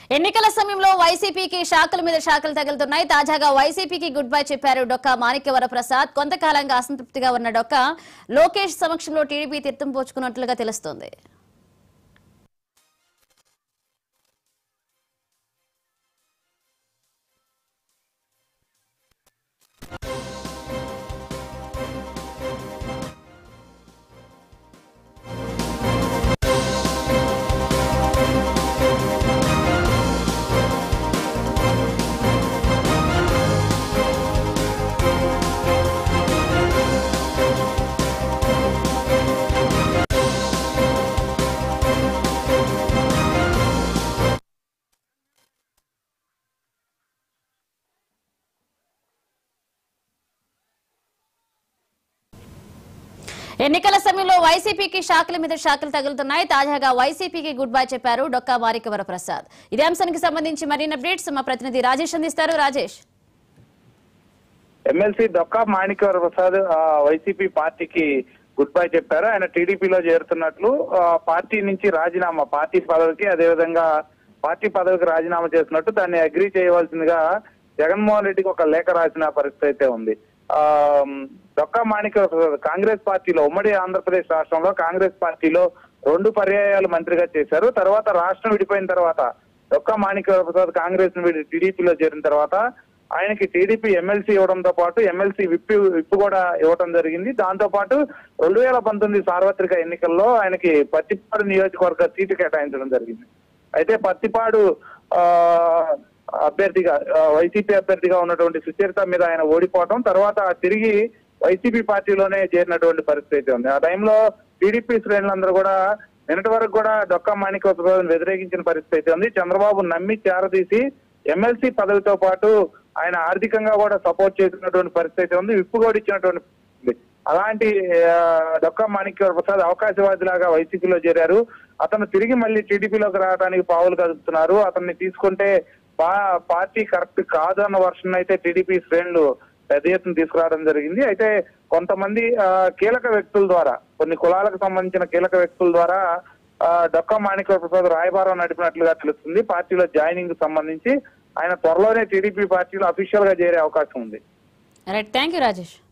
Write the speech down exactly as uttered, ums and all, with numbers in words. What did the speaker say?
ఎన్నికల సమయంలో వైసీపీకి శాఖల మీద శాఖలు తగులుతున్నాయి. తాజాగా వైసీపీకి గుడ్ బై చెప్పారు డొక్కా మాణిక్యవరప్రసాద్. కొంతకాలంగా అసంతృప్తిగా ఉన్న డొక్కా లోకేష్ సమక్షంలో టీడీపీ తీర్థం పోచుకున్నట్లుగా తెలుస్తోంది. ఎన్నికల సమయంలో వైసీపీకి శాఖల మీద శాఖలు తగులుతున్నాయి. తాజాగా వైసీపీకి గుడ్ బై చెప్పారు డొక్కా మాణిక్యవరప్రసాద్. ఇదే అంశానికి సంబంధించి మరిన్ని అప్డేట్స్ మా ప్రతినిధి రాజేష్ అందిస్తారు. రాజేష్, ఎమ్మెల్సీ డొక్కా మాణిక్యవరప్రసాద్ వైసీపీ పార్టీకి గుడ్ బై చెప్పారు. ఆయన టీడీపీలో చేరుతున్నట్లు పార్టీ నుంచి రాజీనామా, పార్టీ పదవికి అదేవిధంగా పార్టీ పదవికి రాజీనామా చేస్తున్నట్టు దాన్ని అగ్రీ చేయవలసిందిగా జగన్మోహన్ రెడ్డికి ఒక లేఖ రాసిన పరిస్థితి అయితే ఉంది. ఆ డొక్కా మాణిక్యవరప్రసాద్ కాంగ్రెస్ పార్టీలో, ఉమ్మడి ఆంధ్రప్రదేశ్ రాష్ట్రంలో కాంగ్రెస్ పార్టీలో రెండు పర్యాయాలు మంత్రిగా చేశారు. తర్వాత రాష్ట్రం విడిపోయిన తర్వాత డొక్కా మాణిక్యవరప్రసాద్ కాంగ్రెస్ ను విడి టీడీపీలో చేరిన తర్వాత ఆయనకి టీడీపీ ఎమ్మెల్సీ ఇవ్వడంతో పాటు ఎమ్మెల్సీ విప్ విప్ కూడా ఇవ్వడం జరిగింది. దాంతో పాటు రెండు వేల పంతొమ్మిది సార్వత్రిక ఎన్నికల్లో ఆయనకి పత్తిపాడు నియోజకవర్గ సీటు కేటాయించడం జరిగింది. అయితే పత్తిపాడు ఆ అభ్యర్థిగా వైసీపీ అభ్యర్థిగా ఉన్నటువంటి సుచరిత మీద ఆయన ఓడిపోవడం, తర్వాత తిరిగి వైసీపీ పార్టీలోనే చేరినటువంటి పరిస్థితి ఉంది. ఆ టైంలో టీడీపీ శ్రేణులందరూ కూడా నిన్నటి వరకు కూడా డొక్కా మాణిక్యవరప్రసాద్ వ్యతిరేకించిన పరిస్థితి ఉంది. చంద్రబాబు నమ్మి చేరదీసి ఎమ్మెల్సీ పదవితో పాటు ఆయన ఆర్థికంగా కూడా సపోర్ట్ చేసినటువంటి పరిస్థితి ఉంది. విప్పు కూడా ఇచ్చినటువంటి అలాంటి డొక్కా మాణిక్యవరప్రసాద్ అవకాశవాదిలాగా వైసీపీలో చేరారు. అతను తిరిగి మళ్ళీ టీడీపీలోకి రావడానికి పావులు కదుపుతున్నారు. అతన్ని తీసుకుంటే పార్టీ కరెక్ట్ కాదు అన్న వర్షన్ అయితే టీడీపీ శ్రేణులు పెద్ద ఎత్తున తీసుకురావడం జరిగింది. అయితే కొంతమంది కీలక వ్యక్తుల ద్వారా, కొన్ని కులాలకు సంబంధించిన కీలక వ్యక్తుల ద్వారా డొక్కా మాణిక్యవరప్రసాద్ రాయబారం నడిపినట్లుగా తెలుస్తుంది. పార్టీలో జాయినింగ్ సంబంధించి ఆయన త్వరలోనే టీడీపీ పార్టీలో అఫీషియల్ గా చేరే అవకాశం ఉంది. Right, thank you Rajesh.